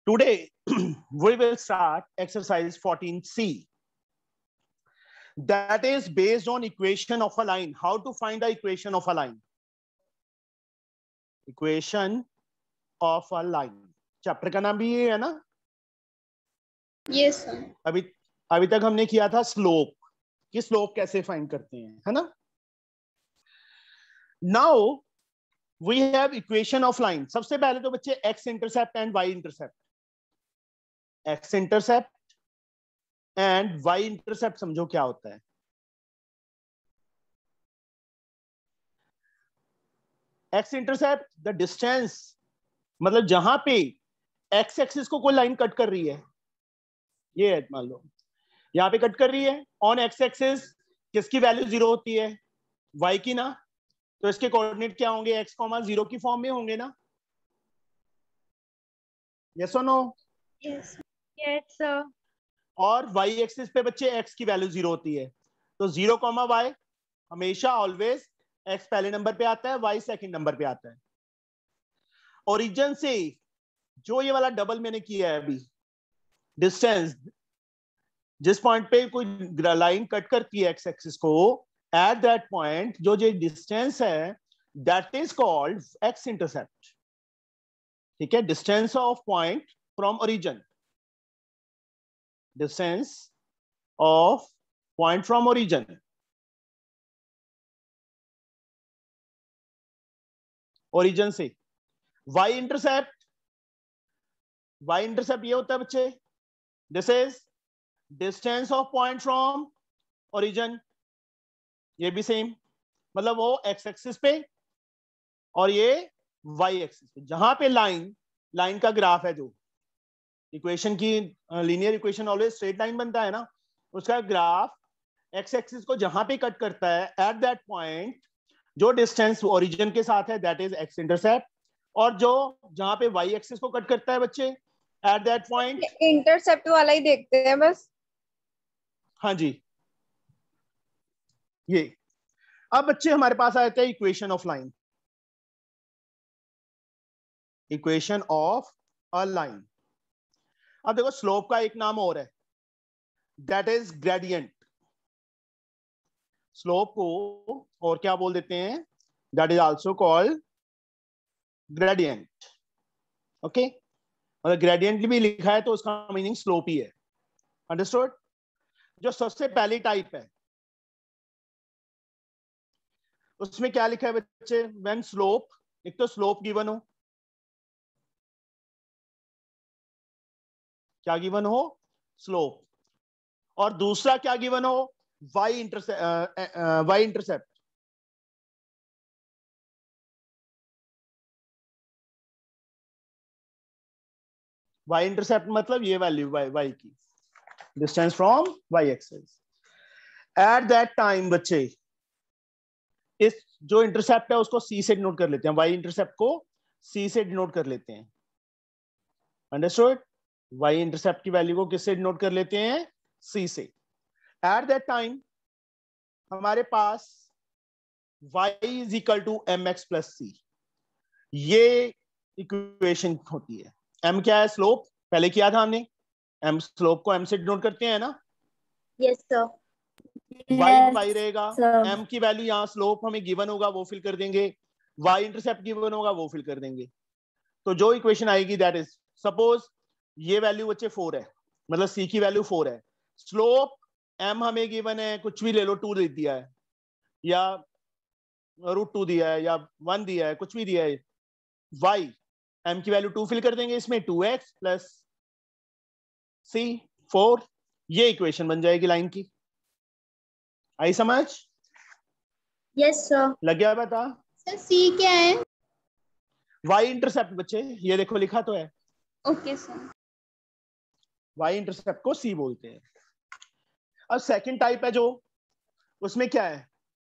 Today, we will start exercise 14C. That is based on equation of a line. How to find the equation of a line? Equation of a line. Chapter का नाम भी ये है ना? Yes sir. अभी तक हमने किया था स्लोप, कि स्लोप कैसे फाइंड करते हैं, है ना? Now we have equation of line. सबसे पहले तो बच्चे X intercept and Y intercept. X intercept and Y intercept समझो क्या होता है. एक्स इंटरसेप्ट द डिस्टेंस, मतलब जहां पे एक्स एक्सिस को कोई लाइन कट कर रही है, ये है, मान लो यहां पे कट कर रही है ऑन एक्स एक्सिस, किसकी वैल्यू 0 होती है? वाई की ना. तो इसके कोऑर्डिनेट क्या होंगे? एक्स कॉमा 0 की फॉर्म में होंगे ना? यस और नो? Yes sir. और वाई एक्सिस पे बच्चे एक्स की वैल्यू 0 होती है, तो 0 कॉमा वाई हमेशा ऑलवेज एक्स पहले नंबर पे आता है, वाई सेकंड नंबर पे आता है. ओरिजिन से जो ये वाला डबल मैंने किया है अभी, डिस्टेंस जिस पॉइंट पे कोई लाइन कट करती है एक्स एक्सिस को, एट दैट पॉइंट जो डिस्टेंस है, that is called X intercept. ठीक है, distance of point from origin. Distance of point from origin, origin से. वाई इंटरसेप्ट, वाई इंटरसेप्ट ये होता है बच्चे, this is distance of point from origin. ये भी सेम, मतलब वो एक्स एक्सिस पे और ये वाई एक्सिस पे. जहां पे लाइन का ग्राफ है, जो इक्वेशन की linear equation always straight line बनता है ना, उसका ग्राफ एक्स एक्सिस को जहां पे कट करता है, एट दैट पॉइंट जो डिस्टेंस ओरिजिन के साथ है, दैट इज एक्स इंटरसेप्ट. और जो जहां पे वाई एक्सिस को कट करता है बच्चे, एट दैट पॉइंट, इंटरसेप्ट वाला ही देखते हैं बस. हाँ जी, ये. अब बच्चे हमारे पास आ जाते हैं equation of line. Equation of a line. अब देखो, स्लोप का एक नाम और है, दैट इज ग्रेडियंट. स्लोप को और क्या बोल देते हैं? That is also called gradient. Okay, मतलब ग्रेडियंट भी लिखा है तो उसका मीनिंग स्लोप ही है. अंडरस्टूड? जो सबसे पहली टाइप है, उसमें क्या लिखा है बच्चे? व्हेन स्लोप, एक तो स्लोप गिवन हो, क्या गिवन हो? स्लोप. और दूसरा क्या गिवन हो? Y intercept. वाई इंटरसेप्ट मतलब ये वैल्यू वाई की, distance from Y axis. At that time बच्चे, इस जो इंटरसेप्ट है उसको सी से डिनोट कर लेते हैं. वाई इंटरसेप्ट को सी से डिनोट कर लेते हैं. अंडरस्टूड? वाई इंटरसेप्ट की वैल्यू को किससे डिनोट कर लेते हैं? सी से. एट दैट टाइम हमारे पास y is equal to M X plus C, ये इक्वेशन होती है. m क्या है? स्लोप. पहले किया था हमने, m स्लोप को m से डिनोट करते हैं ना. Yes sir. y रहेगा, m की वैल्यू यहाँ स्लोप हमें गिवन होगा वो फिल कर देंगे, y इंटरसेप्ट गिवन होगा वो फिल कर देंगे. तो जो इक्वेशन आएगी दैट इज, सपोज ये वैल्यू बच्चे 4 है, मतलब c की वैल्यू 4 है, स्लोप m हमें गिवन है, कुछ भी ले लो, 2 दे दिया है या √2 दिया है या 1 दिया है, कुछ भी दिया है. y m की वैल्यू 2 फिल कर देंगे इसमें, 2x प्लस c 4. ये इक्वेशन बन जाएगी लाइन की. आई समझ? Yes sir. लग गया पता? सर सी क्या है? y इंटरसेप्ट बच्चे, ये देखो लिखा तो है. Okay sir. y इंटरसेप्ट को c बोलते हैं. अब सेकंड टाइप है जो, उसमें क्या है?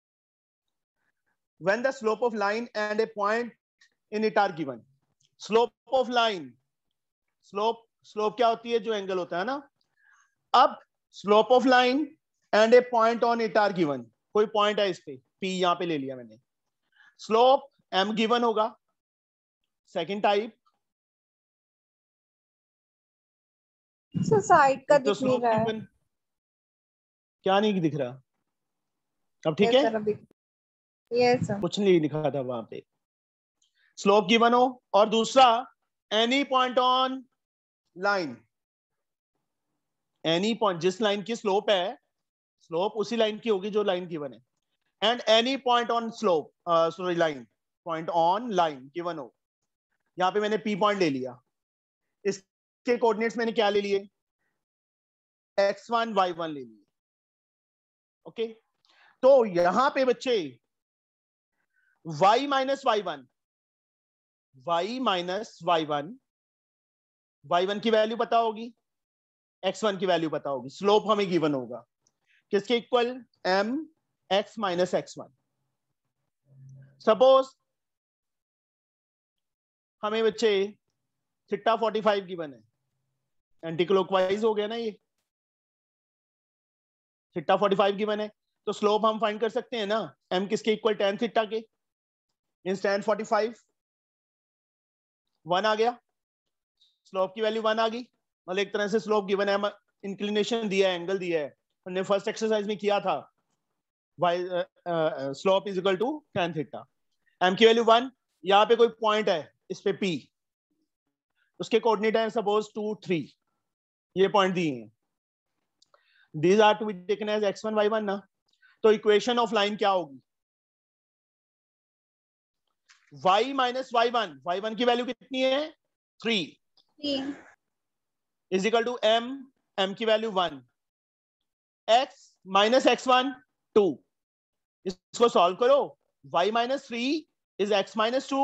when the slope of line and a point in it are given. slope of line, slope क्या होती है? जो एंगल होता है ना. अब slope of line and a point on it are given. कोई पॉइंट है इस पे, P यहां पे ले लिया मैंने, स्लोप m गिवन होगा. सेकंड टाइप, सर साइड का एक तो दिख नहीं स्लोप रहा है। गिवन, क्या नहीं दिख रहा? अब ठीक यस है, सर अभी। Yes sir. कुछ नहीं लिखा था वहां पे, स्लोप गिवन हो, और दूसरा any point on line, any point, जिस लाइन की स्लोप है, स्लोप उसी लाइन की होगी जो लाइन गिवन है, and any point on slope, sorry line, point on line given हो। यहाँ पे मैंने पी पॉइंट ले लिया, इसके कोऑर्डिनेट्स मैंने क्या ले लिए, x1 y1 ले लिए। ओके, तो यहां पे बच्चे y minus Y one, y minus Y one, y1 की वैल्यू पता होगी, x1 की वैल्यू पता होगी, स्लोप हमें गिवन होगा किसके equal, m x minus x1। Suppose हमें बच्चे थीटा 45 गिवन है, एंटी क्लॉकवाइज हो गया ना ये, थीटा 45 गिवन है, तो स्लोप हम फाइंड कर सकते हैं ना, m किसके इक्वल, tan थीटा के, मींस tan 45, 1 आ गया, स्लोप की वैल्यू 1 आ गई, मतलब एक तरह से स्लोप गिवन है, इंक्लिनेशन दिया है, एंगल दिया है, हमने फर्स्ट एक्सरसाइज में किया था, Y slope is equal to tan theta, m की वैल्यू 1, यहाँ पे कोई पॉइंट है इस पे p, उसके कोऑर्डिनेट है सपोज 2 3, ये पॉइंट दिए हैं, these are to be taken as x1 y1 ना, तो इक्वेशन ऑफ लाइन क्या होगी, y माइनस y1, y1 की वैल्यू कितनी है 3, इज इक्वल टू m की वैल्यू 1, x माइनस x1 2, इसको सॉल्व करो, y minus 3 is x minus 2,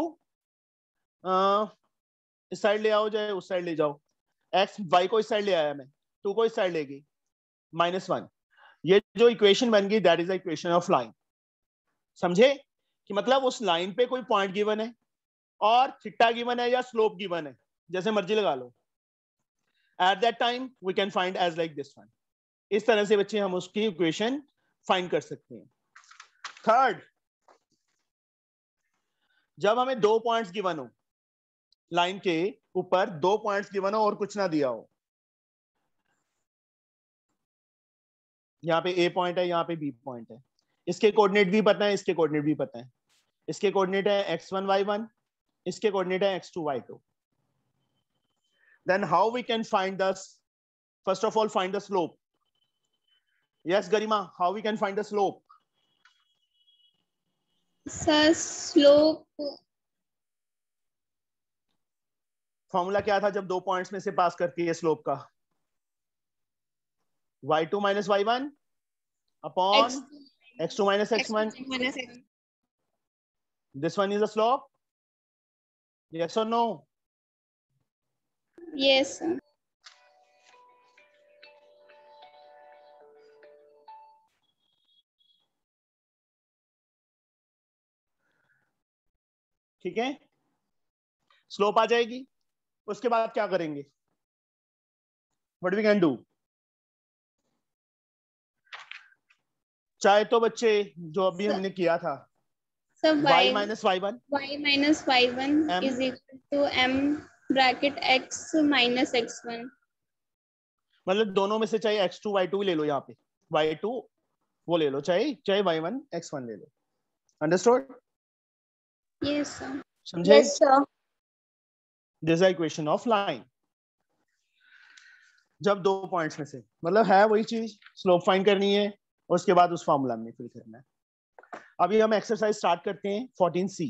इस साइड ले आओ, चाहे उस साइड ले जाओ, x y को इस साइड ले आया मैं, 2 को इस साइड ले गई, -1, ये जो इक्वेशन बन गई that is the equation of line. समझे कि मतलब उस लाइन पे कोई पॉइंट गिवन है और थीटा गिवन है या स्लोप गिवन है, जैसे मर्जी लगा लो, at that time we can find as like this one, इस तरह से बच्चे हम उसकी इक्वेशन फाइंड कर सकते हैं। थर्ड, जब हमें 2 पॉइंट्स गिवन हो, लाइन के ऊपर 2 पॉइंट्स गिवन हो और कुछ ना दिया हो, यहाँ पे A पॉइंट है, यहाँ पे B पॉइंट है, इसके कोऑर्डिनेट भी पता है, इसके कोऑर्डिनेट भी पता है, इसके कोऑर्डिनेट है x1 y1, इसके कोऑर्डिनेट है x2 y2, then how we can find the, first of all find the slope, yes Garima, how we can find the slope, sir slope, formula क्या था जब 2 पॉइंट्स में से पास करती है स्लोप का, y2 minus y1 upon x2 minus x1, this one is a slope, yes or no, yes sir, ठीक है, स्लोप आ जाएगी, उसके बाद क्या करेंगे, व्हाट वी कैन डू, चाहे तो बच्चे जो अभी हमने किया था, sir y minus y1 y minus y1 M, is equal to m bracket x minus x1, मतलब दोनों में से चाहे x2 y2 ले लो, यहाँ पे y2 वो ले लो, चाहे चाहे y1 x1 ले लो, अंडरस्टूड, यस सर, समझे, yes sir, this is equation of line, जब 2 पॉइंट्स में से, मतलब है वही चीज, स्लोप फाइंड करनी है और उसके बाद उस फॉर्मूला में फिल करना है। अभी हम एक्सरसाइज स्टार्ट करते हैं 14C,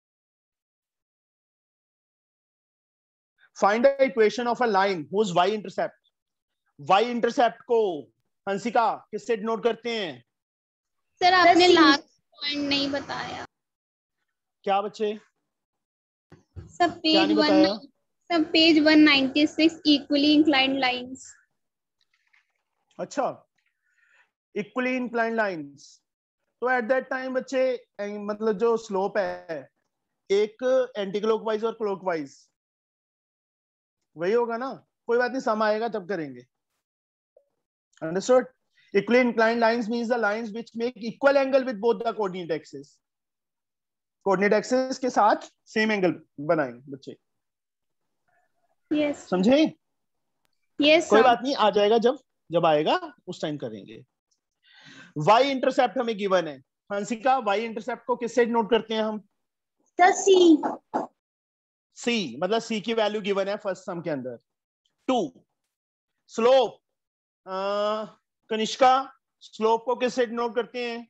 find the equation of a line whose y intercept, y intercept को हंसिका किससे डिनोट करते हैं, सर आपने लास्ट पॉइंट नहीं बताया, क्या बच्चे, सब क्या पेज नहीं 1, बताया, सब पेज 196 इक्वली इंक्लाइंड लाइंस, अच्छा इक्वली इंक्लाइंड लाइंस, तो एट दैट टाइम बच्चे मतलब जो स्लोप है एक एंटी क्लॉकवाइज और क्लॉकवाइज वही होगा ना, कोई बात नहीं, सम आएगा तब करेंगे, understood, equally inclined lines means the lines which make equal angle with both the coordinate axis, coordinate axis के साथ सेम एंगल बनाएंगे बच्चे, यस समझे, Yes, कोई sir. बात नहीं, आ जाएगा जब आएगा उस टाइम करेंगे। वाई इंटरसेप्ट हमें गिवन है। हंसिका, वाई इंटरसेप्ट को किससे नोट करते हैं हम? Sir, C. सी, मतलब सी की वैल्यू गिवन है फर्स्ट सम के अंदर 2। स्लोप, कनिष्का, स्लोप को किससे नोट करते हैं?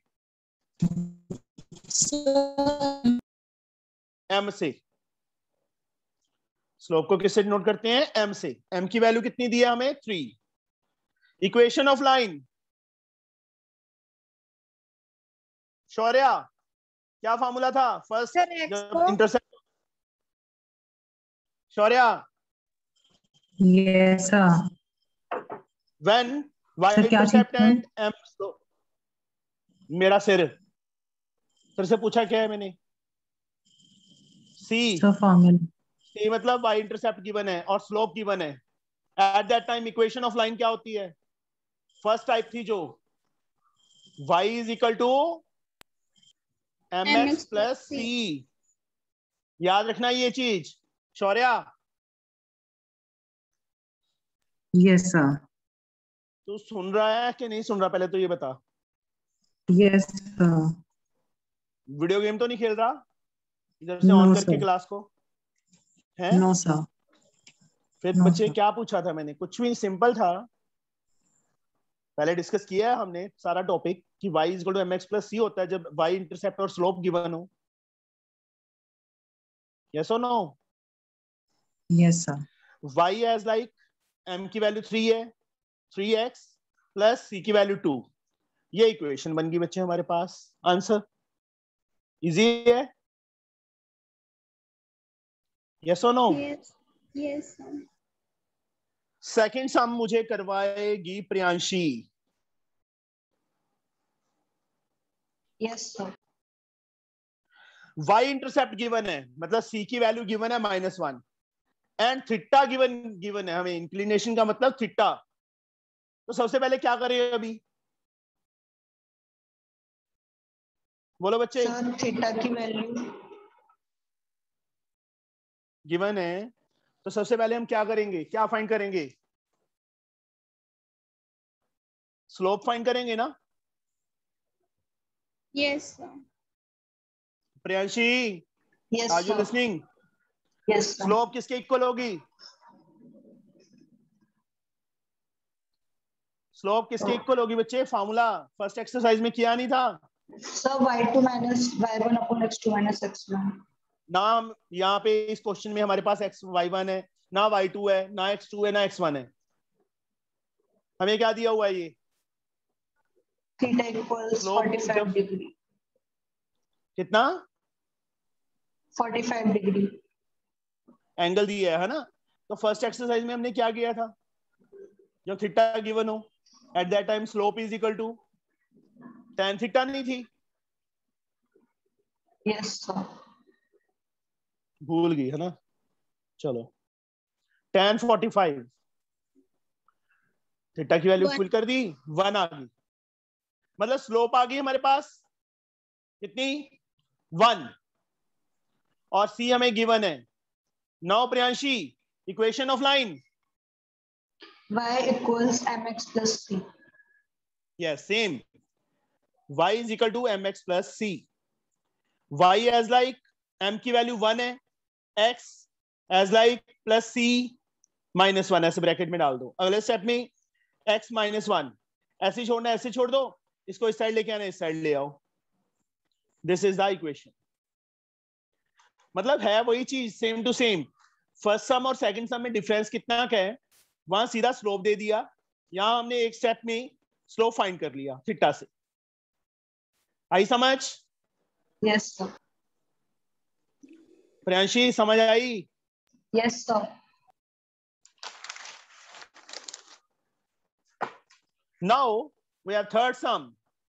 एम से। स्लोप को किससे नोट करते हैं? एम से। एम की वैल्यू कितनी दी है हमें? 3। इक्वेशन ऑफ लाइन, शौर्या, क्या फॉर्मूला था फर्स्ट सर x जब को intercept? Shaurya, Yes, sir. When y sir क्या इंटरसेप्ट चीज है? And m slope. मेरा सिर से पूछा क्या है मैंने? सी। सर फॉर्मूला सी मतलब y इंटरसेप्ट गिवन है और स्लोप गिवन है। At that time equation of line क्या होती है? फर्स्ट टाइप थी जो y is equal to mx plus c। याद रखना ये चीज। Shaurya, yes sir. तू सुन रहा है कि नहीं सुन रहा? पहले तो ये बता। Yes sir. वीडियो गेम तो नहीं खेल रहा इधर से ऑन नो करके सर। क्लास को? है? No sir. फिर No, बच्चे sir. क्या पूछा था मैंने? कुछ भी सिंपल था। पहले डिस्कस किया है हमने सारा टॉपिक कि y is equal to mx plus c होता है जब y इंटरसेप्ट और स्लोप गिवन हो। यस और no? Yes sir. y as like m की वैल्यू 3 है, 3x प्लस c की वैल्यू 2। ये इक्वेशन बन गई बच्चे हमारे पास। आंसर इजी है। यस और no? Yes. Yes, sir. Second sum मुझे करवाएगी Priyanshi. Yes sir. y intercept given है, मतलब c की वैल्यू गिवन है -1 एंड थीटा गिवन है हमें। इंक्लिनेशन का मतलब थीटा। तो सबसे पहले क्या करें अभी? बोलो बच्चे। सर थीटा की वैल्यू गिवन है तो सबसे पहले हम क्या करेंगे? क्या फाइंड करेंगे? स्लोप फाइंड करेंगे ना? Yes, sir. Priyanshi, yes are you sir. Listening? Yes sir. Slope किसके इक्वल होगी? स्लोप किसके इक्वल होगी बच्चे? फॉर्मूला फर्स्ट एक्सरसाइज में किया नहीं था? Sir y2 minus y1 upon x2 minus x1। ना यहाँ पे इस क्वेश्चन में हमारे पास y1 है, ना y2 है, ना x2 है, ना x1 है। हमें क्या दिया हुआ है? ये थीटा इक्वल्स स्लोप 45 डिग्री। कितना 45 डिग्री। एंगल दिया है ना? तो फर्स्ट एक्सरसाइज में हमने क्या किया था? जब थीटा गिवन हो at that time slope is equal to tan theta नहीं थी? Yes sir. भूल गई है ना? चलो, tan 45 थीटा की वैल्यू फिल कर दी, 1 आ गई। मतलब स्लोप आ गई हमारे पास कितनी? 1। और सी हमें गिवन है। Now Priyanshi, equation of line. y equals mx plus c। Yes, same. y is equal to mx plus c। y as like m की वैल्यू 1 है, x as like plus c -1, ऐसे ब्रैकेट में डाल दो। अगले स्टेप में x -1 ऐसे छोड़ना, ऐसे छोड़ दो, इसको इस साइड लेके आना, इस साइड ले आओ। This is the equation. मतलब है वही चीज, same to same. First sum और सेकंड सम में डिफरेंस कितना क्या है? वहां सीधा स्लोप दे दिया, यहां हमने एक स्टेप में स्लोप फाइंड कर लिया थीटा से। आई समझ? Yes sir. प्रियांशी समझ आई? Yes sir. Now we have third sum.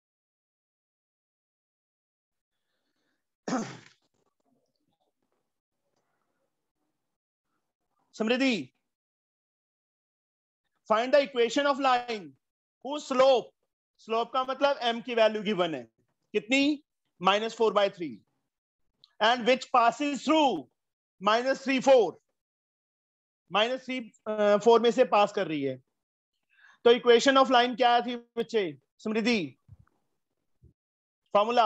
Samriddhi, find the equation of line whose slope, slope का मतलब m की वैल्यू गिवन है कितनी?-4/3 and which passes through -3, 4। -3 4 में से पास कर रही है। तो इक्वेशन ऑफ लाइन क्या थी बच्चे? Samriddhi, formula?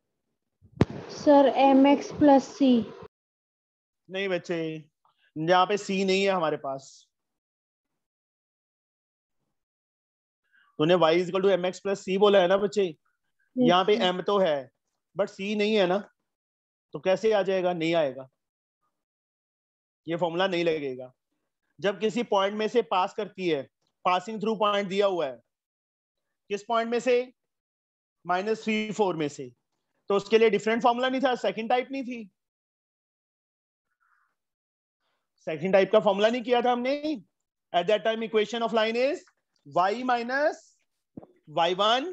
Sir mx plus C. नहीं बच्चे, यहाँ पे सी नहीं है हमारे पास। तूने y equal to mx plus C बोला है ना बच्चे। यहाँ पे m तो है बट c नहीं है ना, तो कैसे आ जाएगा? नहीं आएगा, ये फॉर्मूला नहीं लगेगा। जब किसी पॉइंट में से पास करती है, पासिंग थ्रू पॉइंट दिया हुआ है, किस पॉइंट में से? -3 4 में से, तो उसके लिए डिफरेंट फॉर्मूला नहीं था, सेकंड टाइप नहीं थी, सेकंड टाइप का फॉर्मूला नहीं किया था हमने। At that time equation of line is y minus y1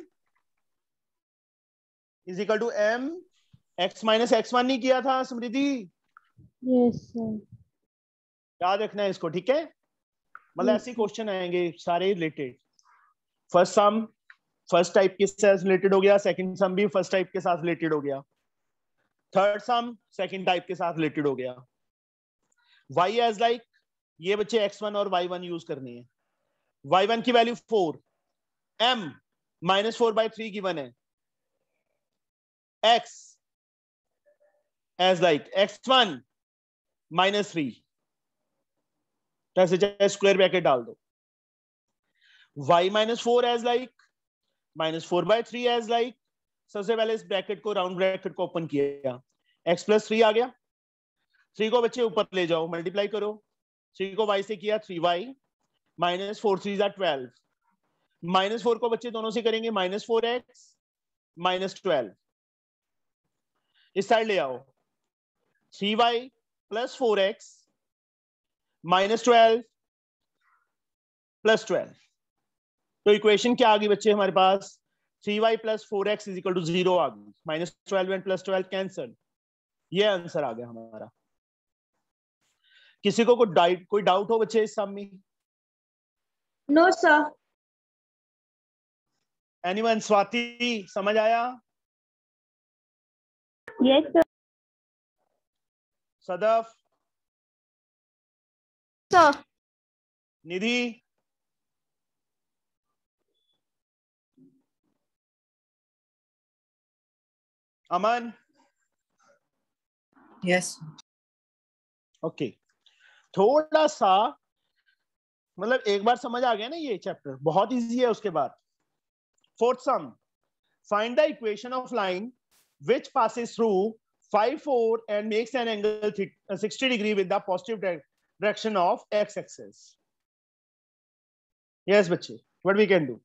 is equal to m x minus x1 नहीं किया था समृद्धि? Yes sir. याद रखना है इसको, ठीक है? मतलब ऐसे क्वेश्चन आएंगे सारे related. First sum first type के साथ रिलेटेड हो गया, सेकंड सम भी फर्स्ट टाइप के साथ रिलेटेड हो गया, थर्ड सम सेकंड टाइप के साथ रिलेटेड हो गया। y एज लाइक, ये बच्चे x1 और y1 यूज करनी है। y1 की वैल्यू 4, m -4/3 गिवन है, x एज लाइक x1 -3, ऐसे चाहे स्क्वायर ब्रैकेट डाल दो। y -4 as like -4/3 as like, सबसे पहले इस ब्रैकेट को, राउंड ब्रैकेट को ओपन किया, x + 3 आ गया। 3 को बच्चे ऊपर ले जाओ, मल्टीप्लाई करो, 3 को y से किया 3y, -4 3 12, -4 को बच्चे दोनों से करेंगे -4x -12, इस साइड ले आओ, 3y + 4x -12 + 12। तो इक्वेशन क्या आ गई बच्चे हमारे पास? 3y + 4x = 0 आ गई, -12 एंड +12 कैंसल, ये आंसर आ गया हमारा। किसी को कोई डाउट हो बच्चे इस सम में? No sir. एनीवन? स्वाति, समझ आया? Yes sir. Sadaf, sir Nidhi, Aman? Yes. Okay, थोड़ा सा मतलब एक बार समझ आ गया ना, ये चैप्टर बहुत इजी है। उसके बाद fourth sum, find the equation of line which passes through 5 4 and makes an angle 60 degree with the positive direction of x axis. Yes बच्चे, what we can do?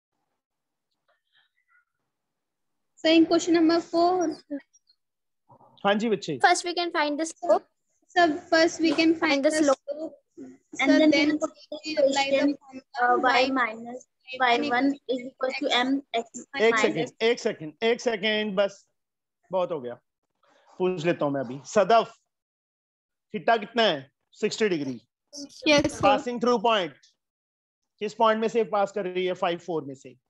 So in question number 4, हाँ जी बच्चे, First, we can find the slope. so first we can find the slope, And so then then we we apply the formula y minus y1 is equal to mx minus. एक second बस, बहुत हो गया, पूछ लेता हूं मैं अभी। सदफ, थीटा कितना है? 60 degree. yes sir. Passing through point, किस पॉइंट में से पास कर रही है? 5 4 में से।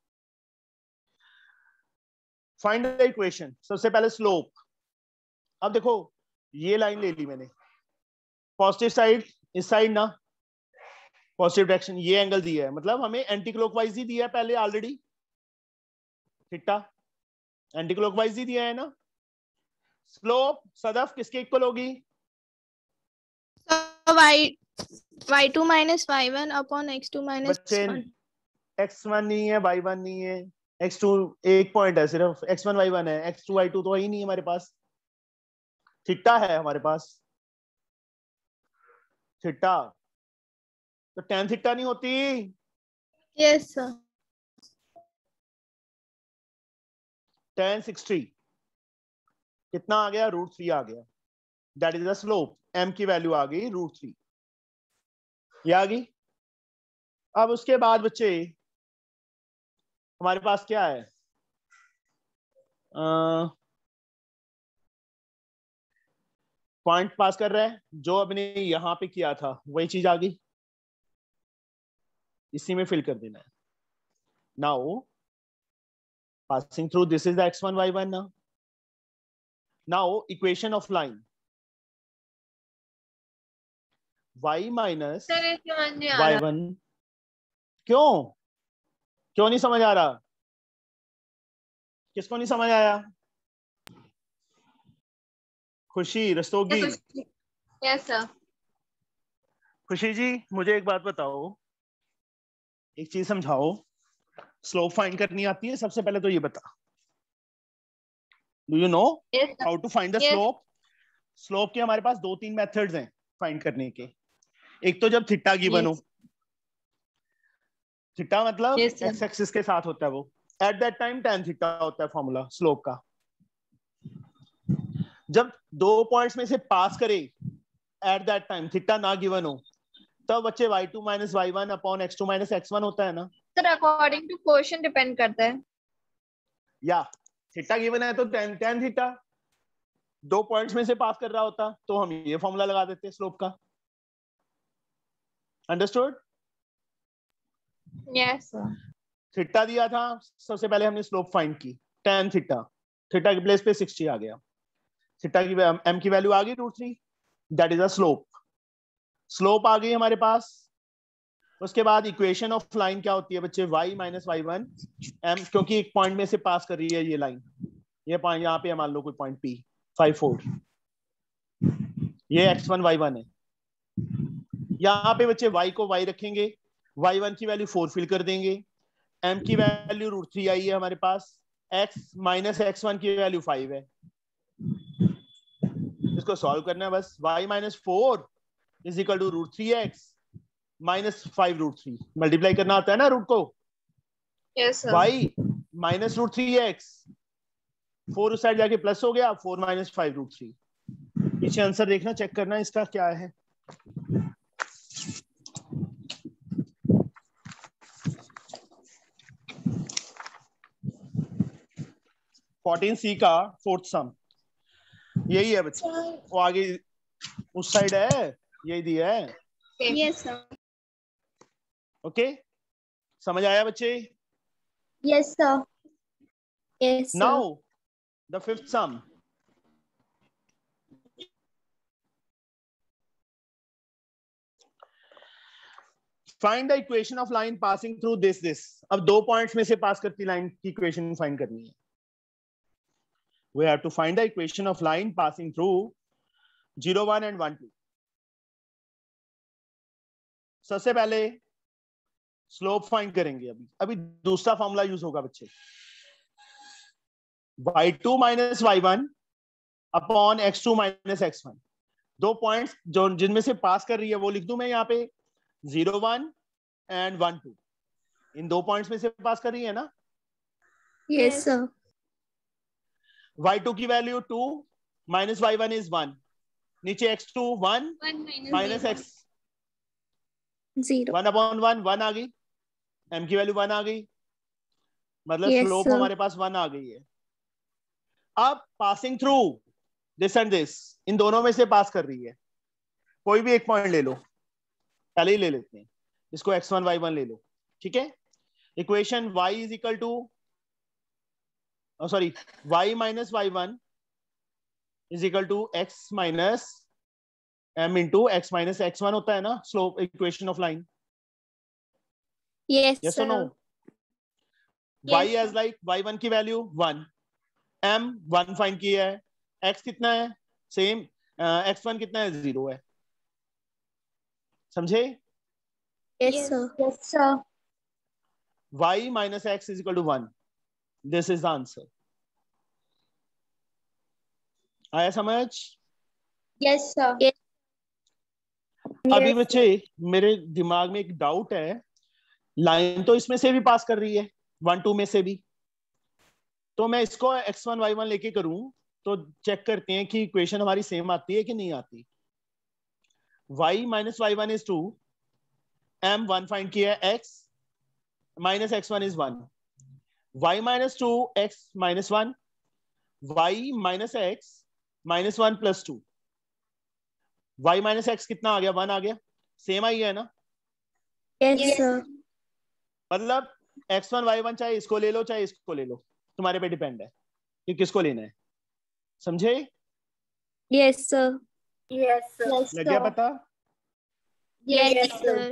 फाइंड द इक्वेशन, सबसे पहले स्लोप। अब देखो, ये लाइन ले ली मैंने, पॉजिटिव साइड इस साइड ना, पॉजिटिव डायरेक्शन, ये एंगल दिया है, मतलब हमें एंटी क्लॉकवाइज ही दिया है पहले ऑलरेडी, थीटा एंटी क्लॉकवाइज ही दिया है ना। स्लोप सदफ किसके इक्वल होगी? y2 minus y1 upon x2 minus बच्चे 1. x1 नहीं है, y1 नहीं है, x2 एक पॉइंट है सिर्फ, x1 y1 है, x2 y2 तो ही नहीं है हमारे पास, थीटा है हमारे पास, थीटा, तो tan थीटा नहीं होती? Yes sir. tan 60 कितना आ गया? √3 आ गया, that is the slope. m की वैल्यू आ गई √3, ये आ गई। अब उसके बाद बच्चे हमारे पास क्या है? पॉइंट पास कर रहा है, जो अपने यहां पे किया था वही चीज आ गई, इसी में फिल कर देना है। Now passing through, this is the x1 y1 now. Now equation of line, y minus sir ये समझ नहीं आ रहा। y1। क्यों नहीं समझ आ रहा? किसको नहीं समझ आया? खुशी, रस्तोगी। Yes sir. खुशी जी मुझे एक बात बताओ, एक चीज समझाओ, स्लोप फाइंड करनी आती है? सबसे पहले तो ये बता, do you know how to find the slope? Slope के हमारे पास 2-3 मेथड्स हैं फाइंड करने के। एक तो जब थीटा गिवन हो, थीटा मतलब एक्स एक्सिस के साथ होता है वो, at that time tan theta होता है फॉर्मूला स्लोप का। जब दो पॉइंट्स में से पास करे एट दैट टाइम थीटा ना गिवन हो, तब बच्चे y2 minus y1 upon x2 minus x1 होता है ना sir? According to question depend करता है। या थीटा गिवन है तो tan थीटा, दो पॉइंट्स में से पास कर रहा होता तो हम ये फॉर्मूला लगा देते स्लोप का। अंडरस्टूड? Yes sir. थीटा दिया था, सबसे पहले हमने स्लोप फाइंड की tan थीटा, थीटा की प्लेस पे 60 आ गया, थीटा की m की वैल्यू आ गई √3, that is a slope. Slope आ गई हमारे पास। उसके बाद इक्वेशन ऑफ लाइन क्या होती है बच्चे? y माइनस y1 m, क्योंकि एक पॉइंट में से पास कर रही है ये लाइन, ये पॉइंट यहाँ पे मान लो कोई पॉइंट P 5 4, ये x1 y1 है। यहाँ पे बच्चे y को y रखेंगे, y1 की वैल्यू 4 फिल कर देंगे, m की वैल्यू √3 आई है हमारे पास, x माइनस x1 की वैल्यू 5 है। इसको सॉल्व करना है बस। y minus 4 is equal to √3x minus 5 √3, multiply करना आता है ना रूट को। Yes sir. y minus √3x, 4 उस साइड जाके प्लस हो गया, 4 माइनस 5 √3। पीछे आंसर देखना, चेक करना इसका क्या है। C का 4th सम यही है बच्चे, वो आगे उस साइड है, यही दिया है। Yes sir. ओके, समझ आया बच्चे? Yes sir. Yes sir. Now the 5th sum. Find the equation of line passing through this. अब दो पॉइंट्स में से पास करती लाइन की इक्वेशन फाइंड करनी है। We have to find the equation of line passing through 0 1 and 1 2। सबसे पहले स्लोप फाइंड करेंगे। अभी दूसरा फॉर्मूला यूज होगा बच्चे, y2 minus y1 upon x2 minus x1। दो पॉइंट्स जो जिनमें से पास कर रही है वो लिख दूं मैं यहाँ पे, 0 1 एंड 1 2। इन दो पॉइंट्स में से पास कर रही है ना? Yes sir. y2 की वैल्यू 2 माइनस y1 इज 1, नीचे x2 1 माइनस x 0 1 अपॉन 1 1 आ गई, m की वैल्यू 1 आ गई, मतलब Yes, स्लोप sir. हमारे पास 1 आ गई है। अब passing through this and this, इन दोनों में से पास कर रही है। कोई भी एक पॉइंट ले लो, पहले ही ले लेते हैं इसको, x1 y1 ले लो, ठीक है। Equation y is equal to sorry y minus y1 is equal to x minus m into x minus x1 होता है ना slope equation of line. Yes, yes और no? y as like y1 की value 1, m 1 find किया है, x कितना है same, x1 कितना है 0 है। समझे? Yes, sir. Yes, sir. y minus x is equal to 1. This is the answer. आया समझ? Yes, sir. Yes. अभी बच्चे मेरे दिमाग में एक डाउट है, लाइन तो इसमें से भी पास कर रही है 1 2 में से भी, तो मैं इसको x1 y1 लेके करूं तो चेक करते हैं कि इक्वेशन हमारी सेम आती है कि नहीं आती। y minus y1 is 2, m 1 find किया है, x minus x1 is 1, y minus 2 x minus 1, y minus x minus 1 plus 2, y minus x कितना आ गया? 1 आ गया, सेम आई है ना? Yes, sir. मतलब x1 y1 चाहे इसको ले लो चाहे इसको ले लो, तुम्हारे पे डिपेंड है कि किसको लेना है। समझे? Yes, sir. Yes, sir. लग गया पता? Yes, sir.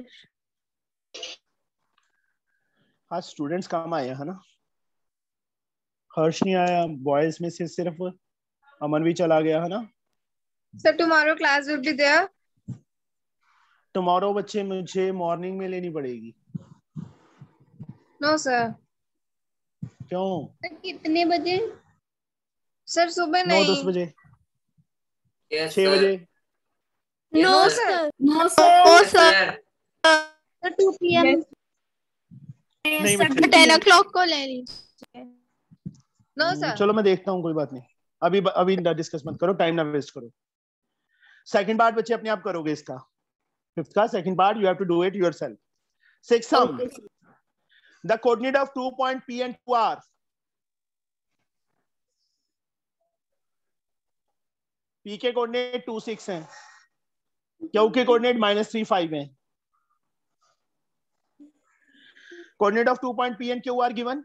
हाँ स्टूडेंट्स कम आए हैं ना, हर्ष नहीं आया, बॉयज में से सिर्फ अमन भी चला गया है ना। Sir, tomorrow class will be there. Tomorrow बच्चे मुझे मॉर्निंग में लेनी पड़ेगी। No, sir. क्यों? सर कितने बजे? Sir, सुबह 9-10 नहीं. बजे, Yes, 6 sir. बजे। Yes, No, sir. sir. No, sir. Yes, sir. Sir, 2 p.m. नहीं सर बच्चे 10 o'clock को ले लीजिए। No, sir. चलो मैं देखता हूँ, कोई बात नहीं, अभी डिस्कस मत करो, टाइम ना वेस्ट करो। सेकंड पार्ट बच्चे अपने आप करोगे इसका, फिफ्थ का second part you have to do it yourself. Six sum the coordinate of 2 point P and 2R। P के कोऑर्डिनेट 2, 6 हैं, Q के कोऑर्डिनेट -3, 5 हैं। Coordinate of 2 point P and Q are given।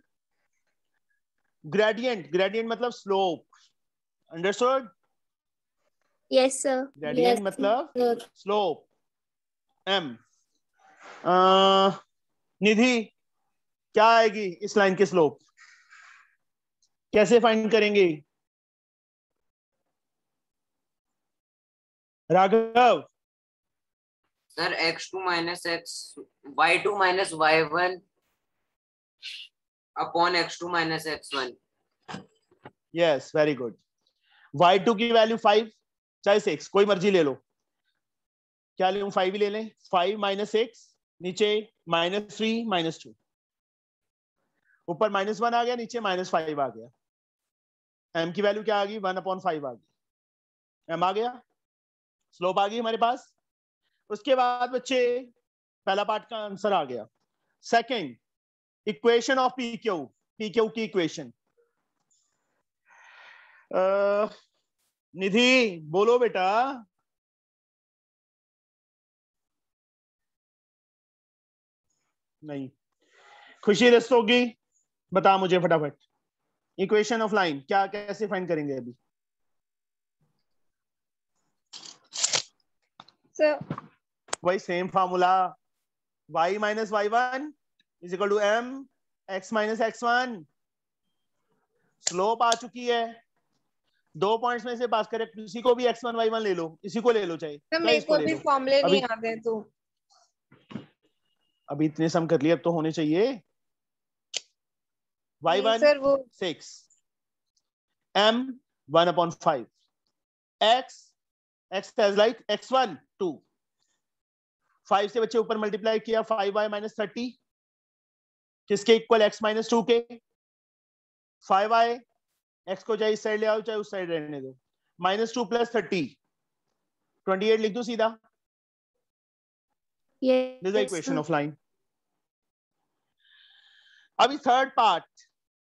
Gradient मतलब slope, understood? Yes, sir. Gradient मतलब slope M। Nidhi क्या आएगी इस line की स्लोप, कैसे फाइंड करेंगे? Raghav Sir, x2 minus y2 minus y1 upon x2 minus x1. Yes very good. y2 की value 5 चाहे 6 कोई मर्जी ले लो, क्या लूं? 5 ही ले लें। 5 - 6 नीचे -3 -2, ऊपर -1 आ गया, नीचे -5 आ गया। m की वैल्यू क्या आ गई? 1/5 आ गई, m आ गया, स्लोप आ गई हमारे पास। उसके बाद बच्चे पहला पार्ट का आंसर आ गया। सेकंड इक्वेशन ऑफ PQ की इक्वेशन। निधि बोलो बेटा। नहीं, खुशी रस्तोगी बता मुझे फटाफट, इक्वेशन ऑफ लाइन क्या कैसे फाइंड करेंगे अभी? Sir, वही same formula, y - y1 = m x - x1। Slope आ चुकी है, 2 पॉइंट्स में से पास करे, किसी को भी x1 y1 ले लो, इसी को ले लो, चाहे sir, चाहे मेरे इसको को ले भी लो। फॉर्मूले अभी नहीं आते तो। अभी इतने सम कर लिए, अब तो होने चाहिए। नहीं y1 सर, वो 6, m 1/5, x as like x1 2, 5 से बच्चे ऊपर मल्टीप्लाई किया, 5y - 30 किसके इक्वल? x - 2 के। 5y x को चाहे इस साइड ले आओ चाहे उस साइड रहने दो, -2 + 30 28 लिख दो सीधा। Yes, this is the equation sir. Of line. अभी थर्ड पार्ट,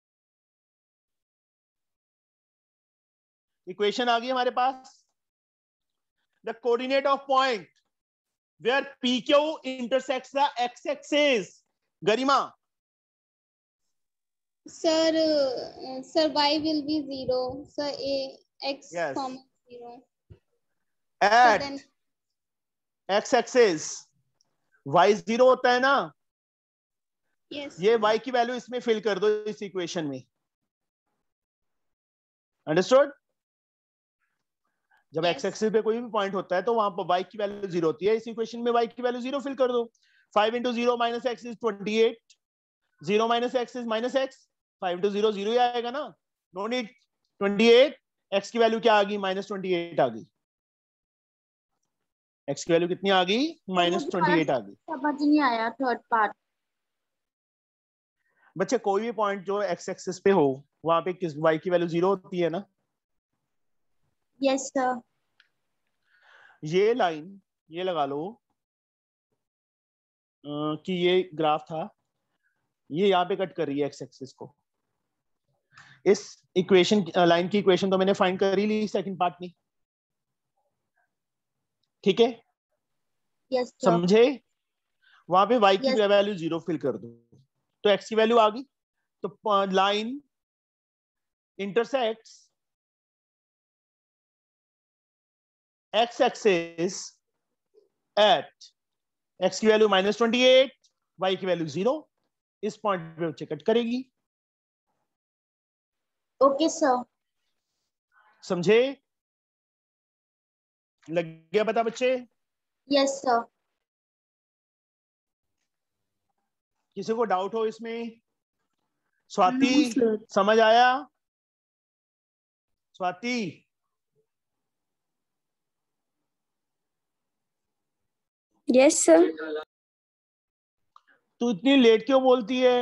इक्वेशन आ गई हमारे पास। The coordinate of point where PQ intersects the x-axis। Garima Sir, y will be 0. Sir, x, Yes. 0. at then x-axis y 0 होता है ना, yes. ये y की वैल्यू इसमें फिल कर दो इस इक्वेशन में, अंडरस्टूड? जब Yes. x एक्सिस पे कोई भी पॉइंट होता है तो वहां पर y की वैल्यू 0 होती है, इस इक्वेशन में y की वैल्यू 0 फिल कर दो। 5 × 0 - x is 28, 0 - x is -x, 5 × 0 0 ही आएगा ना, नो नीड 28, x की वैल्यू क्या आ गई? -28 आ गई। x की वैल्यू कितनी आ गई? -28 आ गई। समझ नहीं आया थर्ड पार्ट। बच्चे कोई भी पॉइंट जो x एक्सिस पे हो वहां पे किस y की वैल्यू 0 होती है ना। Yes sir. ये लाइन ये लगा लो कि ये ग्राफ था, ये यहाँ पे कट कर रही है x एक्सिस को। इस इक्वेशन लाइन की इक्वेशन तो मैंने फाइंड कर ही ली सेकंड पार्ट में, ठीक है? Yes sir. समझे? वहां पे y की Yes. वैल्यू 0 फिल कर दो तो x की वैल्यू आ गई। तो line intersects x axis at x की वैल्यू -28, y की वैल्यू 0। इस पॉइंट पे बच्चे कट करेगी। Okay sir. समझे? लग गया पता बच्चे? Yes sir. किसी को डाउट हो इसमें? Swati, no sir. समझ आया? Swati, yes sir. तू इतनी लेट क्यों बोलती है?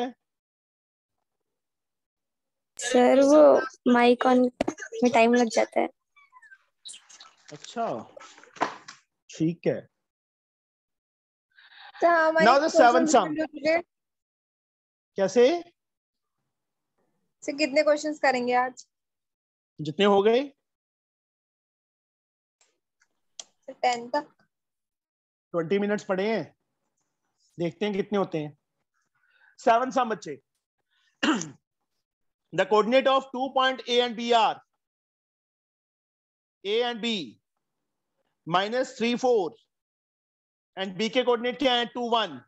सर वो माइक ऑन में टाइम लग जाता है। अच्छा, ठीक है। तो हमारी Now the seventh sum. today कैसे? से कितने क्वेश्चंस करेंगे आज? जितने हो गए 10 तक। 20 मिनट्स पड़े हैं, देखते हैं कितने होते हैं। 7 सम बच्चे। The coordinate of 2 point A and B are A and B -3 4 and B के कोऑर्डिनेट क्या है? 2 1।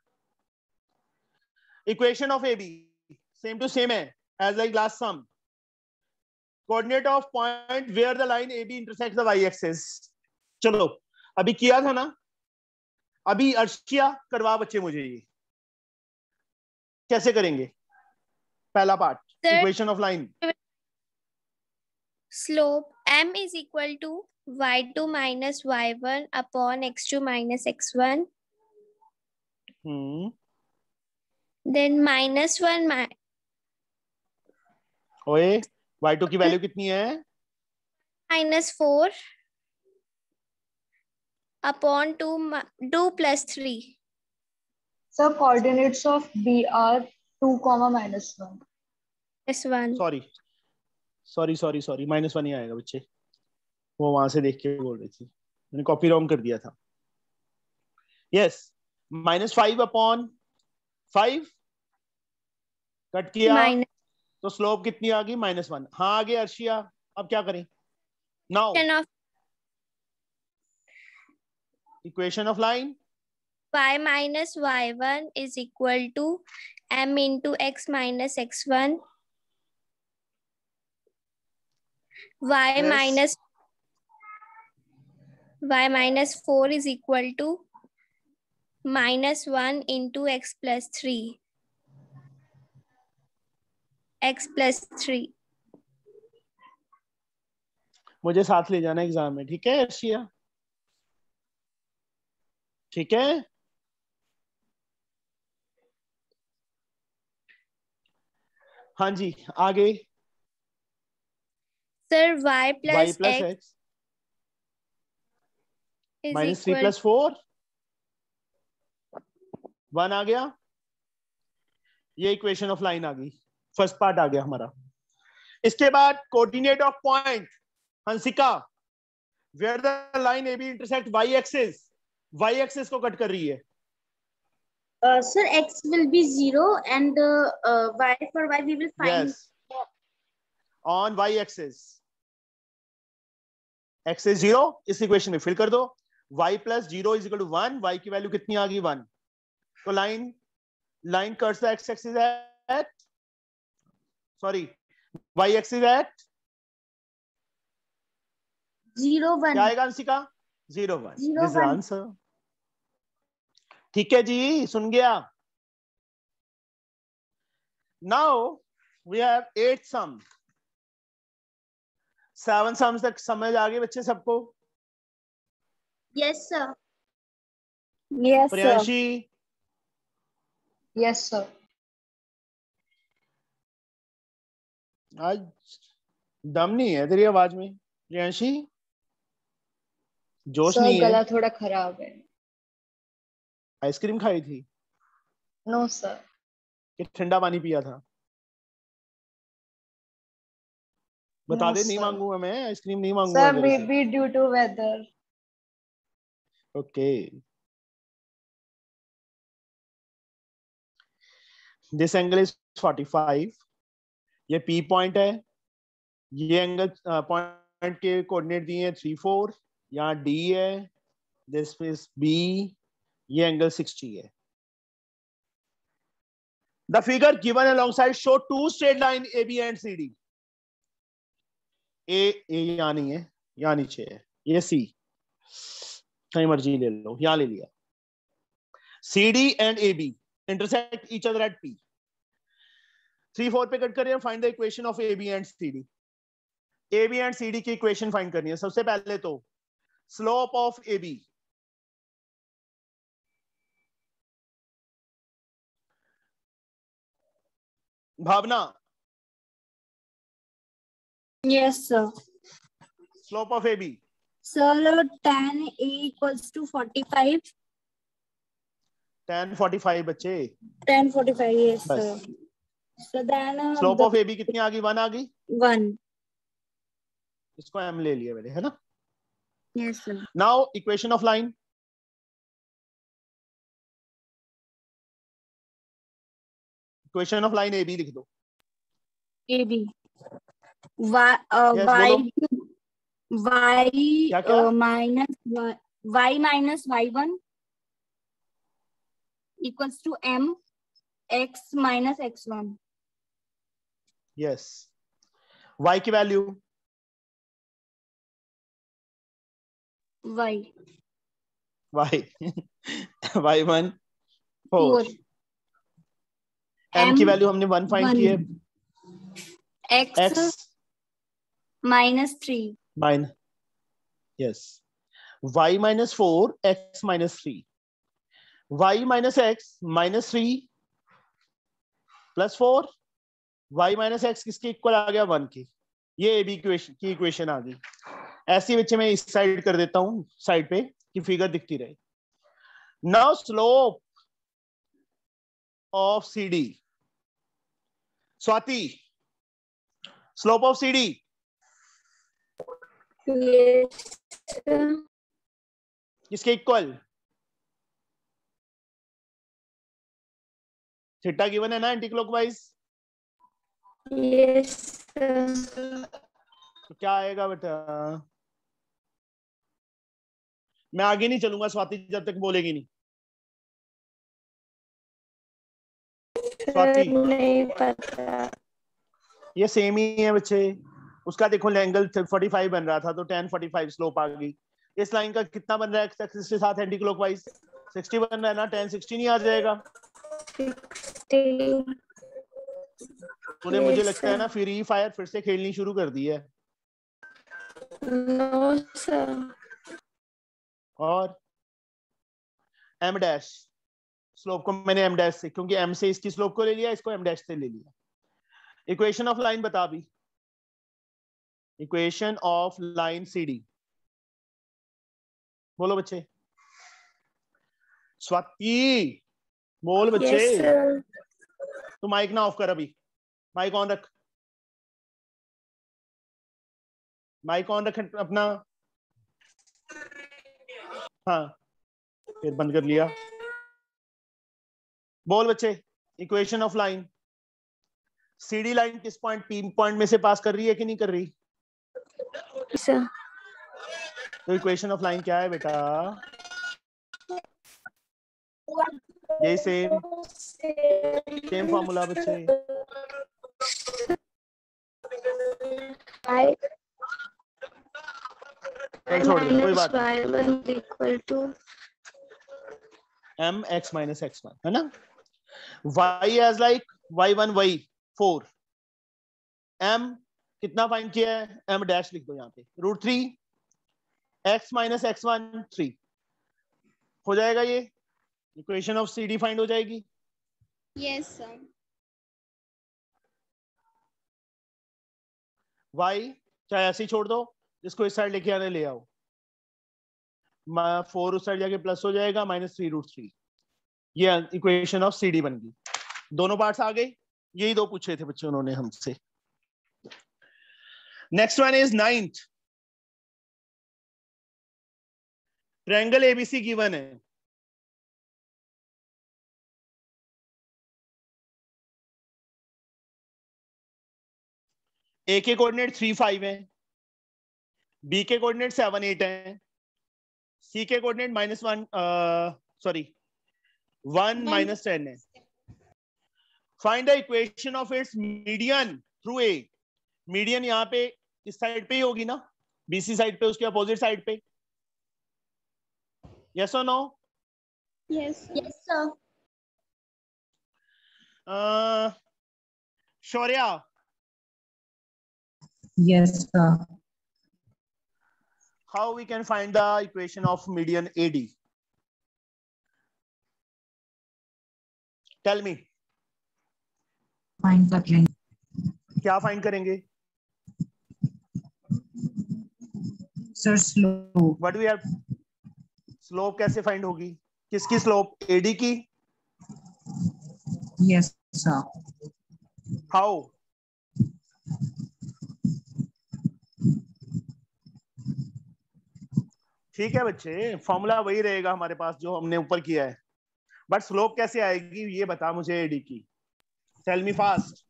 Equation of AB same to same है as like last sum. Coordinate of point where the line AB intersects the y-axis. चलो अभी किया था ना, अभी अर्शिया करवा बच्चे मुझे ये कैसे करेंगे। पहला part, equation of line. Slope m is equal to y2 minus y1 upon x2 minus x1. Then -1 ओए y2 की वैल्यू कितनी है? -4 upon 2 plus 3. Sir, coordinates of B are 2, -1. -1. Sorry -1 ही आएगा बच्चे, वो वहां से देख के बोल रही थी, मैंने कॉपी रॉन्ग कर दिया था। यस, -5 upon 5 कट किया तो स्लोप कितनी आ गई? -1। हाँ आगे अर्शिया, अब क्या करें? Now equation of line. y minus y1 is equal to m into x minus x1. y minus 4 is equal to -1 into x plus 3. x plus 3. मुझे साथ ले जाना एग्जाम में, ठीक है अर्शिया? ठीक है। हाँ जी, आगे। Sir, y plus x is -3 equal + 4 1 आ गया। ये इक्वेशन ऑफ लाइन आ गई, फर्स्ट पार्ट आ गया हमारा। इसके बाद coordinate of point Hansika where the line AB intersect y axis को कट कर रही है। Sir, x will be 0 and y for y we will find. Yes. On y axis. x is 0, इस इक्वेशन में फिल कर दो। y plus 0 is equal to 1, y की value कितनी आ गई? 1। तो line curves the x axis at, sorry, y axis at 0 1. क्या आएगा Anshika? 0 1। 0 This is the 1. answer. ठीक है जी, सुन गया। Now we have 8 sums. 7 sums तक समझ आ गए बच्चे सबको? Yes sir. Yes, Priyanshi, Yes, sir. आज दम नहीं है तेरी आवाज में प्रियांशी, जोश Sir, नहीं है। गला थोड़ा खराब है। आइसक्रीम खाई थी No, sir. कि ठंडा पानी पिया था? बता No, दे, नहीं sir. मांगूंगा मैं, आइसक्रीम नहीं मांगूंगा Sir, तेरे से। maybe due to weather. Okay, this angle is 45। ये P पॉइंट है, ये एंगल पॉइंट के कोऑर्डिनेट दिए हैं 3 4। यहाँ D है, दिस इज B, ये एंगल 60 है। The figure given alongside show two straight line A B and C D. A यहां नहीं है, यहां नीचे है, ये सी, कहीं मर्जी ले लो, यहां ले लिया। C D and A B intersect each other at P. 3-4 पे कट करें, find the equation of A B and C D. A B and C D की इक्वेशन फाइंड करनी है। सबसे पहले तो slope of A B, Bhavna, Yes, sir. Slope of A B. Sir, tan A equals to 45. tan 45 बच्चे, Tan 45, yes, बस। sir. So then slope of A B कितनी आ गई? 1 आ गई। 1. इसको m ले लिया मैंने, है ना। Yes, sir. Now equation of line, equation of line A B लिख दो। AB. Y, Yes, बोलो। क्या क्या? Y minus Y1 equals to M X minus X1. Yes, y की वैल्यू Y. y y1 4, 4. m की वैल्यू हमने 1 फाइंड की है। X x minus 3. Minus, yes, y minus 4 x minus 3, y minus x minus 3 plus 4, y minus x किसके equal आ गया? 1 की। ये ए बी की इक्वेशन आ गई। ऐसी बच्चे मैं इस साइड कर देता हूं, साइड पे, कि फिगर दिखती रहे। Now slope of C D, Swati, slope of C D Yes. किसके इक्वल? थीटा गिवन है ना एंटी क्लॉकवाइज। Yes. तो क्या आएगा बेटा? मैं आगे नहीं चलूंगा स्वाति जब तक बोलेगी नहीं। स्वाति, नहीं पता। ये सेम ही है बच्चे। उसका देखो एंगल 45 बन रहा था, तो tan 45 स्लोप आ गई। इस लाइन का कितना बन रहा है एक्स एक्सिस के साथ एंटी क्लॉकवाइज? 60 बन रहा है ना, tan 60 नहीं आ जाएगा? तूने मुझे लगता है ना फ्री फायर फिर से खेलनी शुरू कर दी है। No sir. और m डैश, स्लोप को मैंने m डैश से, क्योंकि m से इसकी स्लोप को ले लिया, इसको m डैश से ले लिया। इक्वेशन ऑफ लाइन बता भी, equation of line C D बोलो बच्चे। स्वाति बोल बच्चे। Yes, तो माइक ना ऑफ कर, अभी माइक ऑन रख, माइक ऑन रख अपना। हाँ, फिर बंद कर लिया। बोल बच्चे, equation of line CD line किस पॉइंट, पी पॉइंट में से पास कर रही है कि नहीं कर रही? सर। तो इक्वेशन ऑफ लाइन क्या है बेटा? यही सेम फॉर्मूला बच्चे। छोड़ दे, कोई बात नहीं। Equal to m x minus x1 है ना। y as like y1 y 4, m कितना फाइंड किया है? m डैश लिख दो यहाँ पे, √3 x minus x1 3 हो जाएगा। ये equation of C D find हो जाएगी। Yes, sir. y चाहे ऐसे ही छोड़ दो, जिसको इस साइड लेके आने ले आओ। 4 उस साइड जाके प्लस हो जाएगा, -3 √3। ये इक्वेशन ऑफ सी डी बन गई। दोनों पार्ट्स आ गए। यही दो पूछे थे बच्चे उन्होंने हमसे। Next one is 9th। Triangle ABC given है। ए के कोऑर्डिनेट 3 5 है, बी के कोऑर्डिनेट 7 8 है, सी के कोऑर्डिनेट -1 सॉरी 1 minus 10 है. Find the equation of its median through A. Median यहाँ पे इस साइड पे ही होगी ना, बीसी साइड पे, उसके अपोजिट साइड पे. यस और no? Yes. Yes, sir. Shaurya, Yes, sir. how we can find the equation of median AD? Tell me. Find कर लेंगे. क्या फाइंड करेंगे? Sir, slope. What do we have? Slope कैसे find होगी? किसकी स्लोप? AD की. Yes, sir. How? ठीक है बच्चे, फॉर्मूला वही रहेगा हमारे पास जो हमने ऊपर किया है, बट स्लोप कैसे आएगी ये बता मुझे AD की. Tell me fast.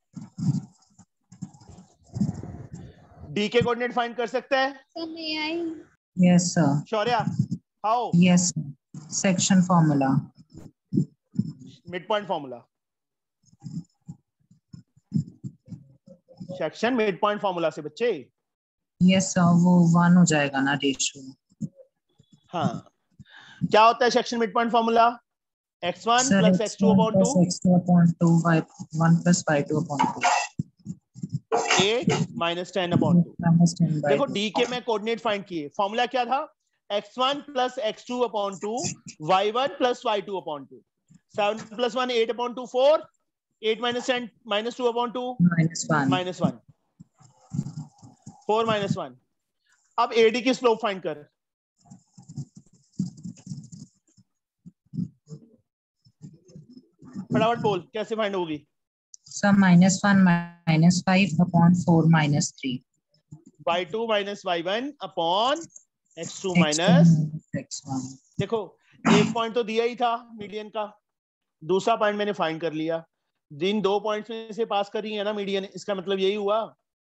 D के कोऑर्डिनेट फाइंड कर सकते हैं? Sir, may I? Yes, sir. Shaurya, how? Yes, sir. Section formula. Mid point formula. Section mid point formula से बच्चे. Yes, sir. वो 1 हो जाएगा ना रेशियो. हाँ, क्या होता है section mid point formula? x1 Sir, plus x2 upon 2. x2 upon 2 y1 plus y2 upon 2. 8 minus 10 upon 2. Minus 10 by देखो 2. D के मैं कोऑर्डिनेट फाइंड किए. फॉर्मूला क्या था? x1 plus x2 upon 2, y1 plus y2 upon 2. 7 plus 1 8 upon 2 4. 8 minus 10 minus 2 upon 2 Minus 1. minus 1. 4 minus 1. अब AD की slope find कर. फटाफट बोल कैसे फाइंड होगी? So -1 -5 upon 4 minus 3. y2 minus y1 upon x2 x2 minus. x1. देखो एक point तो दिया ही था मीडियन का, दूसरा पॉइंट मैंने फाइंड कर लिया. जिन 2 पॉइंट्स में से पास कर रही है ना मीडियन, इसका मतलब यही हुआ.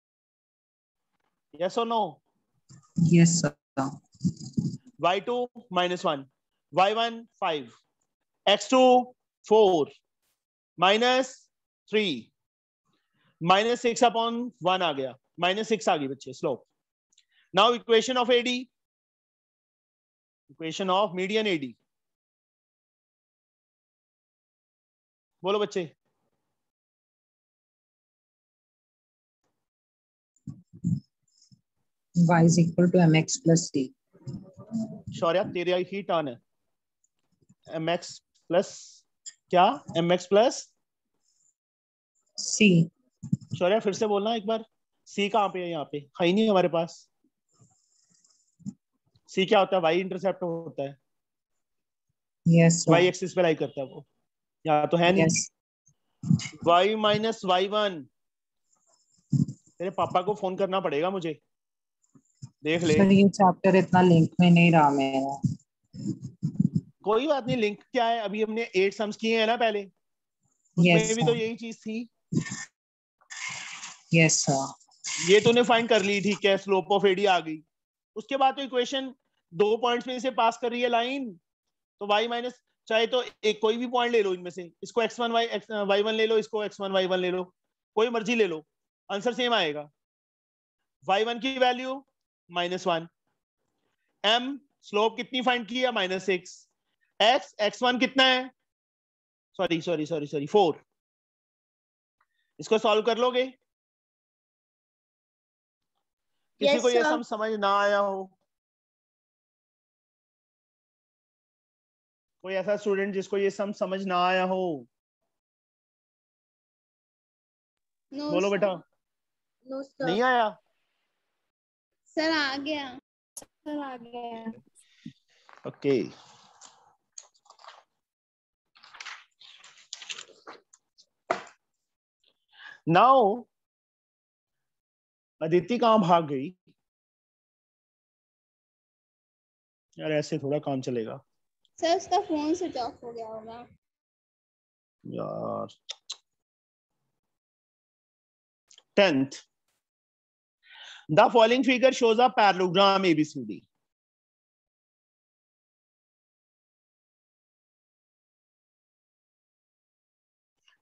यस और no? Yes, sir. y2 minus 1, y1 5, x2 4 minus 3 minus 6 upon 1 आ गया, -6 आ गई बच्चे slope. Now equation of AD, equation of median AD. बोलो बच्चे. Y is equal to mx plus c. Shaurya तेरे ही टर्न है. mx प्लस क्या? mx plus c. शौर्या फिर से बोलना एक बार. c कहाँ पे है? यहाँ पे है ही नहीं हमारे पास. c क्या होता है? y इंटरसेप्ट होता है. Yes, sir. y एक्सिस पे लाई करता है वो. यहाँ तो है नहीं. Yes. y minus y1. तेरे पापा को फोन करना पड़ेगा मुझे, देख ले. सर ये चैप्टर इतना लिंक में नहीं रहा मेरा. कोई बात नहीं. लिंक क्या है? अभी हमने 8 सम्स किए हैं ना पहले, उसमें Yes, भी तो sir. यही चीज थी. Yes, sir. ये तूने फाइंड कर ली, ठीक है. स्लोप ऑफ AD आ गई. उसके बाद तो इक्वेशन 2 पॉइंट्स में से पास कर रही है लाइन, तो y माइनस, चाहे तो एक कोई भी पॉइंट ले लो इनमें से. इसको x1 y1 ले लो, इसको x1 y1 ले लो, कोई मर्जी ले लो, आंसर सेम आएगा. y1 की वैल्यू -1. m स्लोप कितनी फाइंड की है? -6. x1 कितना है? सॉरी 4. इसको सॉल्व कर लोगे? किसी Yes, को ये sir. सम समझ ना आया हो? कोई ऐसा स्टूडेंट जिसको ये सम समझ ना आया हो? No, बोलो sir. बेटा. No, sir. नहीं आया? Sir, आ गया. सर आ गया. ओके. नाउ अदिति कहां भाग गई? यार ऐसे थोड़ा काम चलेगा सर उसका फोन स्विच ऑफ हो गया होगा. यार. 10th. The following figure shows a parallelogram ABCD.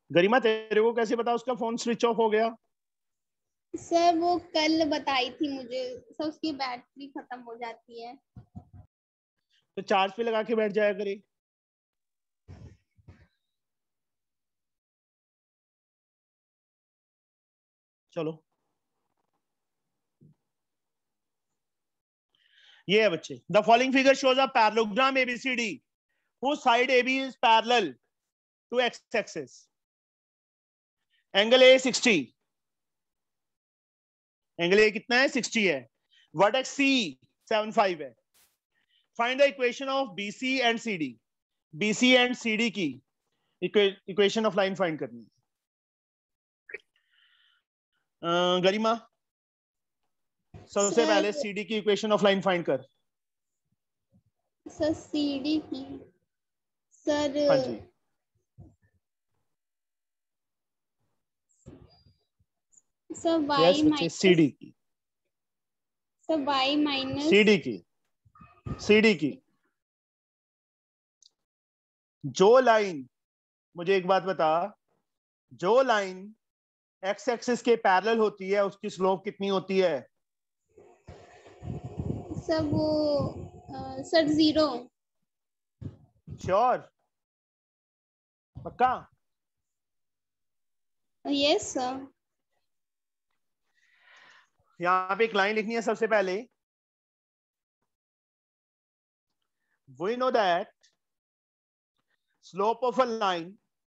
गरिमा तेरे को कैसे पता उसका फोन स्विच ऑफ हो गया? सर वो कल बताई थी मुझे सर, उसकी बैटरी खत्म हो जाती है। तो चार्ज पे लगा के बैठ जाया करे। चलो ये है बच्चे, the following figure shows a parallelogram ABCD whose side AB is parallel to x-axis. Angle A 60. Angle A कितना है? 60 है. Vertex C 75 है. Find the equation of BC and CD. BC and CD की equation of line find करनी है. गरिमा सबसे पहले CD की equation of line find कर. सर CD की सर हाँ जी. सर y Yes, बच्चे माइनस CD की. सर y माइनस CD की जो लाइन, मुझे एक बात बता, जो लाइन एक्स एक्सिस के पैरेलल होती है उसकी स्लोप कितनी होती है? सर वो सर 0। श्योर? पक्का? Yes sir. यहां पे एक लाइन लिखनी है सबसे पहले. We know that slope of a line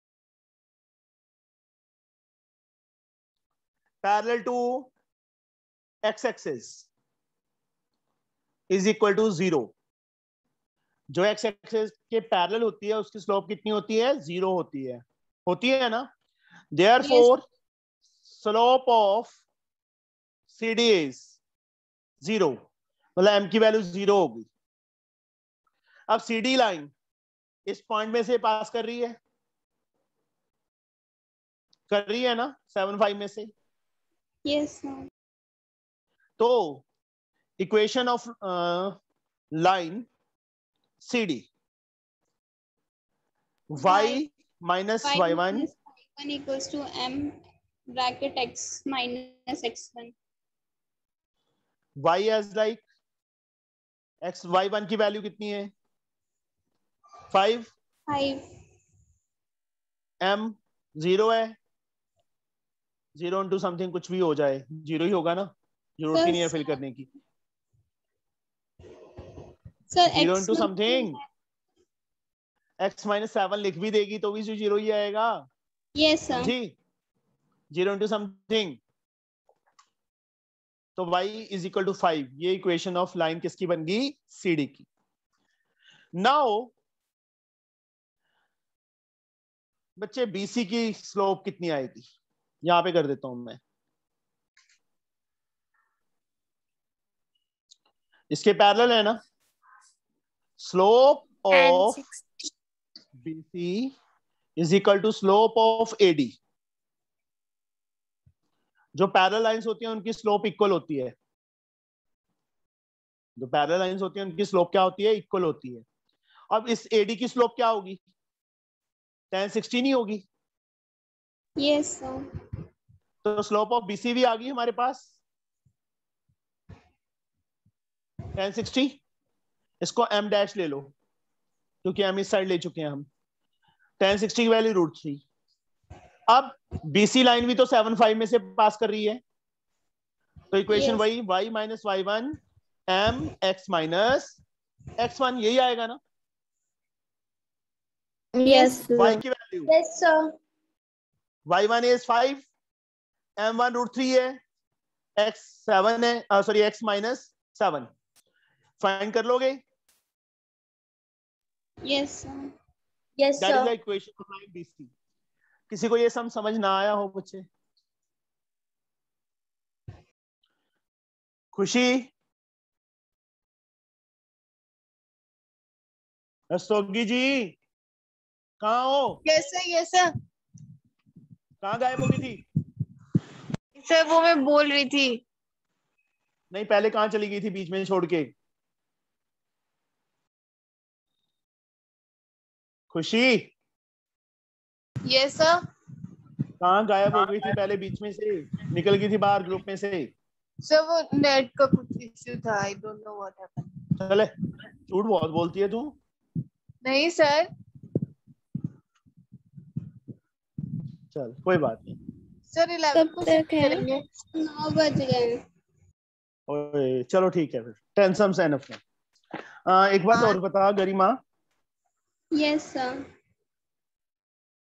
parallel to x-axis is equal to 0. जो x एक्सिस के पैरेलल होती है उसकी स्लोप कितनी होती है? 0 होती है ना. Therefore slope of CD is 0. मतलब m की वैल्यू 0 होगी. अब CD लाइन इस पॉइंट में से पास कर रही है ना 75 में से. Yes sir. तो equation of line CD y minus y1 equals to m bracket x minus x1. y as like x y1 की वैल्यू कितनी है? 5. m 0 है. 0 into समथिंग कुछ भी हो जाए 0 ही होगा ना, जरूरत ही नहीं है फिल करने की. Sir 0 into something x minus 7 लिख भी देगी तो भी 0 ही आएगा. Yes sir. जी 0 into समथिंग. तो y is equal to 5. ये इक्वेशन ऑफ लाइन किसकी बन गई? CD की. नाउ बच्चे BC की स्लोप कितनी आएगी? यहां पे कर देता हूं मैं. इसके पैरेलल है ना. Slope of BC is equal to slope of AD. जो पैरेलल लाइंस होती हैं उनकी स्लोप इक्वल होती है. जो पैरेलल लाइंस होती हैं उनकी स्लोप क्या होती है? इक्वल होती है. अब इस AD की स्लोप क्या होगी? tan 60 नहीं होगी? Yes sir. तो स्लोप ऑफ BC भी आ गई हमारे पास tan 60. इसको m डैश ले लो क्योंकि m इस साइड ले चुके हैं हम. tan 60 की वैल्यू √3. अब BC लाइन भी तो 75 में से पास कर रही है. तो इक्वेशन वही y minus y1 m x minus x1 यही आएगा ना. यस y की value yes sir. y1 is 5, m1 √3 है, x 7 है, सॉरी x माइनस 7. फाइंड कर लोगे? Yes sir. Yes that is the sir. Equation of line BC. किसी को ये समझ ना आया हो बच्चे? खुशी, रस्तोगी जी कहाँ हो? Yes sir. कहाँ गायब हो गई थी? सर वो मैं बोल रही थी। नहीं पहले कहाँ चली गई थी बीच में छोड़ के? खुशी यस सर। कहाँ गायब हो गई थी पहले, बीच में से निकल गई थी बाहर ग्रुप में से। सर वो नेट का कुछ इश्यू था, I don't know what happened. चले, झूठ बहुत बोलती है तू। नहीं सर। चल कोई बात नहीं। सर 11 कब को तक है? करेंगे। 9 बज गए। ओए चलो ठीक है फिर, 10 sums एनफ है। एक बात और बता गरिमा, यस सर।